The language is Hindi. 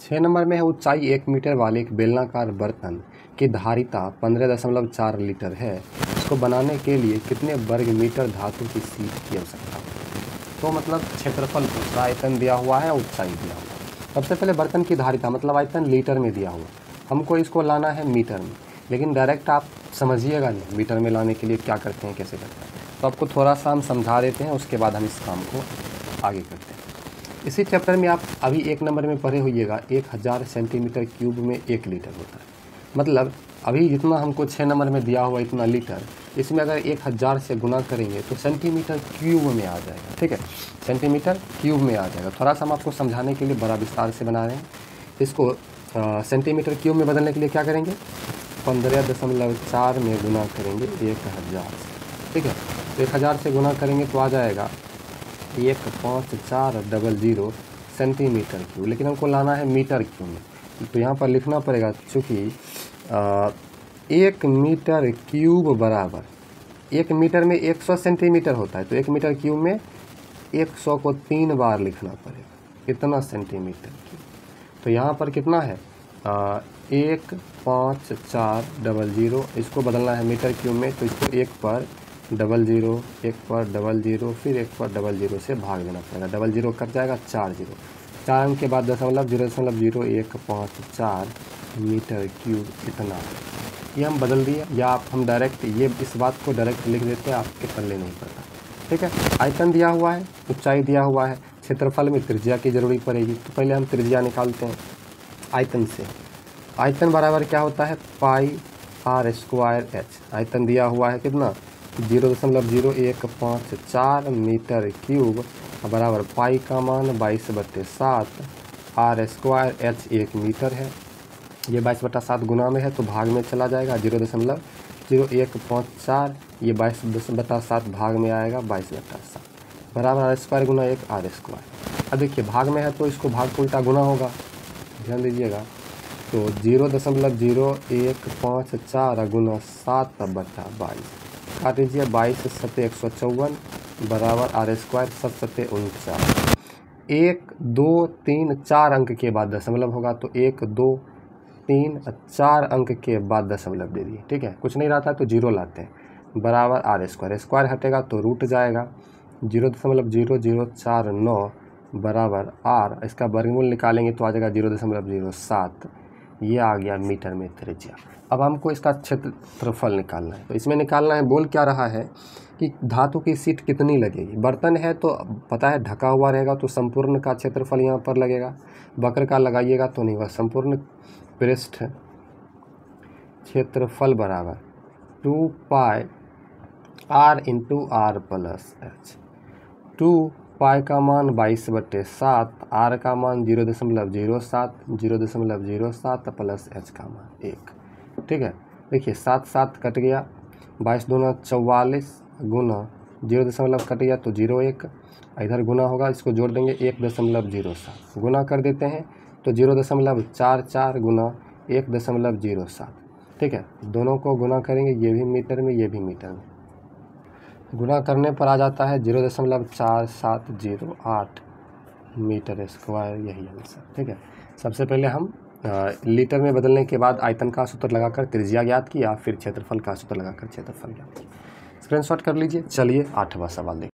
6 नंबर में है ऊंचाई 1 मीटर वाले एक बेलनाकार बर्तन की धारिता 15.4 लीटर है। इसको बनाने के लिए कितने वर्ग मीटर धातु की शीट की आवश्यकता है? तो मतलब क्षेत्रफल पूछा, आयतन दिया हुआ है, ऊंचाई दिया हुआ है। सबसे पहले बर्तन की धारिता मतलब आयतन लीटर में दिया हुआ, हमको इसको लाना है मीटर में, लेकिन डायरेक्ट आप समझिएगा नहीं मीटर में लाने के लिए क्या करते हैं, कैसे करते हैं। तो आपको थोड़ा सा हम समझा देते हैं, उसके बाद हम इस काम को आगे करते हैं। इसी चैप्टर में आप अभी 1 नंबर में पढ़े होइएगा 1000 सेंटीमीटर क्यूब में 1 लीटर होता है। मतलब अभी जितना हमको 6 नंबर में दिया हुआ इतना लीटर, इसमें अगर 1000 से गुना करेंगे तो सेंटीमीटर क्यूब में आ जाएगा। ठीक है, सेंटीमीटर क्यूब में आ जाएगा। थोड़ा सा हम आपको समझाने के लिए बड़ा विस्तार से बना रहे हैं। इसको सेंटीमीटर क्यूब में बदलने के लिए क्या करेंगे, 15.4 में गुना करेंगे 1000 से। ठीक है, तो 1000 से गुना करेंगे तो आ जाएगा 1540 सेंटीमीटर क्यूब, लेकिन हमको लाना है मीटर क्यूब में। तो यहाँ पर लिखना पड़ेगा, चूँकि 1 मीटर क्यूब बराबर 1 मीटर में 100 सेंटीमीटर होता है, तो 1 मीटर क्यूब में 100 को 3 बार लिखना पड़ेगा, कितना सेंटीमीटर क्यूब। तो यहाँ पर कितना है 15400, इसको बदलना है मीटर क्यूब में, तो इसको 1 पर 00, 1 पर 00, फिर 1 पर 00 से भाग देना पड़ेगा। 00 कट जाएगा, 4 0, 4 अंक के बाद 0.0154 मीटर क्यूब इतना है। ये हम बदल दिए, या हम डायरेक्ट ये इस बात को डायरेक्ट लिख देते हैं, आपके पल्ले नहीं पड़ता। ठीक है, आयतन दिया हुआ है, ऊंचाई दिया हुआ है, क्षेत्रफल में त्रिज्या की जरूरी पड़ेगी। तो पहले हम त्रिज्या निकालते हैं आयतन से। आयतन बराबर क्या होता है, पाई r स्क्वायर h। आयतन दिया हुआ है कितना, 0.0154 मीटर क्यूब बराबर पाई का मान 22/7, r स्क्वायर h 1 मीटर है। ये 22/7 गुना में है तो भाग में चला जाएगा, 0.0154, ये 22/7 भाग में आएगा 22/7 बराबर r स्क्वायर गुना 1 r स्क्वायर। अब देखिए भाग में है तो इसको भाग को उल्टा गुना होगा, ध्यान दीजिएगा। तो 0.0154 गुना 7/22 काट दीजिए, 22 7 154 बराबर r स्क्वायर 7 7 49। 1 2 3 4 अंक के बाद दशमलव होगा, तो 1 2 3 4 अंक के बाद दशमलव दे दिए। ठीक है, कुछ नहीं रहता है तो 0 लाते हैं, बराबर r स्क्वायर, स्क्वायर हटेगा तो रूट जाएगा, 0.0049 बराबर r, इसका वर्गमूल निकालेंगे तो आ जाएगा 0.07। ये आ गया मीटर में त्रिज्या। अब हमको इसका क्षेत्रफल निकालना है। तो इसमें निकालना है, बोल क्या रहा है कि धातु की शीट कितनी लगेगी। बर्तन है तो पता है ढका हुआ रहेगा, तो संपूर्ण का क्षेत्रफल यहाँ पर लगेगा। वक्र का लगाइएगा तो नहीं होगा। संपूर्ण पृष्ठ क्षेत्रफल बराबर 2 pi r into R plus H. 2 pi का मान 22/7, r का मान 0.07, 0.07 प्लस h का मान 1। ठीक है, देखिए 7 7 कट गया, 22 दूना 44 गुना 0 कट गया तो 01, इधर गुना होगा, इसको जोड़ देंगे 1.07 गुना कर देते हैं तो 0.44 गुना 1.07। ठीक है, दोनों को गुना करेंगे, ये भी मीटर में, ये भी मीटर में, गुना करने पर आ जाता है 0.4708 मीटर स्क्वायर, यही आंसर। ठीक है, सबसे पहले हम लीटर में बदलने के बाद आयतन का सूत्र लगाकर त्रिज्या ज्ञात किया, फिर क्षेत्रफल का सूत्र लगाकर क्षेत्रफल ज्ञात किया। स्क्रीनशॉट कर लीजिए। चलिए 8वां सवाल देखिए।